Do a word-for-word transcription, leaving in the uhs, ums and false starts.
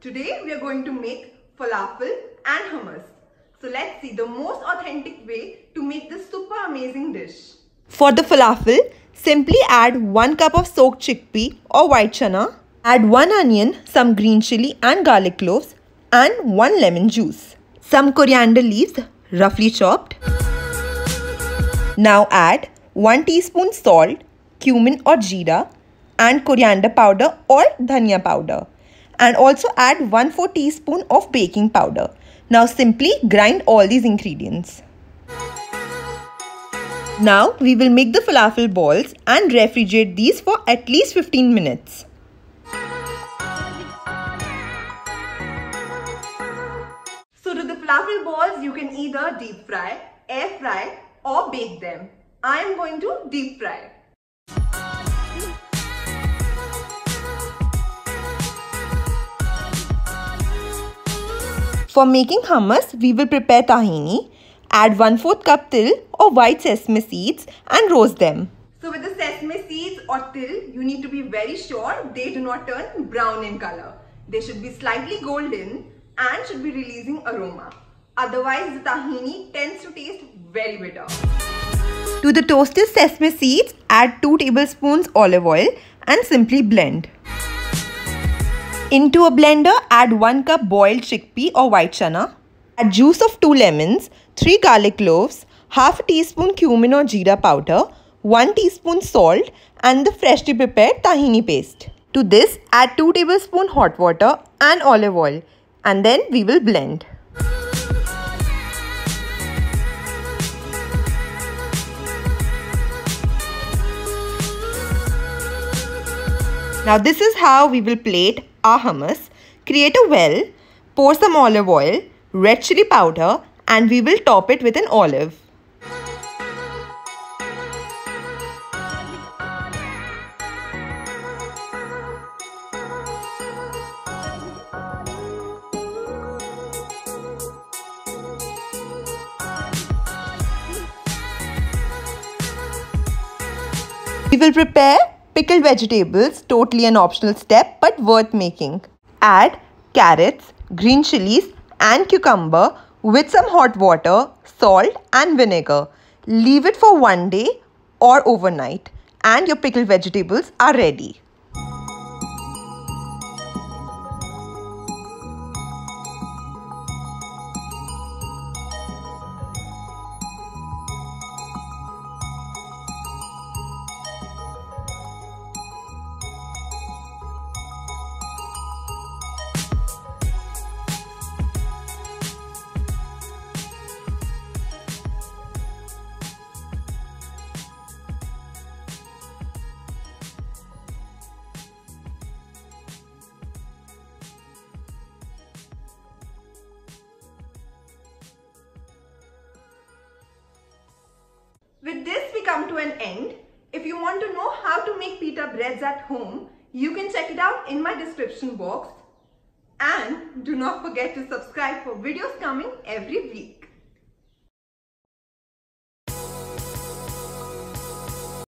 Today we are going to make falafel and hummus. So let's see the most authentic way to make this super amazing dish. For the falafel, simply add one cup of soaked chickpea or white chana. Add one onion, some green chili and garlic cloves and one lemon juice. Some coriander leaves roughly chopped. Now add one teaspoon salt, cumin or jeera and coriander powder or dhania powder. And also add one fourth teaspoon of baking powder. Now simply grind all these ingredients. Now we will make the falafel balls and refrigerate these for at least fifteen minutes. So to the falafel balls, you can either deep fry, air fry or bake them. I am going to deep fry. For making hummus, we will prepare tahini. Add one fourth cup til or white sesame seeds and roast them. So with the sesame seeds or til, you need to be very sure they do not turn brown in color. They should be slightly golden and should be releasing aroma. Otherwise, the tahini tends to taste very bitter. To the toasted sesame seeds, add two tablespoons olive oil and simply blend. Into a blender, add one cup boiled chickpea or white chana. Add juice of two lemons, three garlic cloves, half a teaspoon cumin or jeera powder, one teaspoon salt and the freshly prepared tahini paste. To this, add two tablespoons hot water and olive oil and then we will blend. Now this is how we will plate our hummus. Create a well, pour some olive oil, red chili powder and we will top it with an olive. We will prepare pickled vegetables, totally an optional step but worth making. Add carrots, green chilies and cucumber with some hot water, salt and vinegar. Leave it for one day or overnight and your pickled vegetables are ready. With this we come to an end. If you want to know how to make pita breads at home, you can check it out in my description box. And do not forget to subscribe for videos coming every week.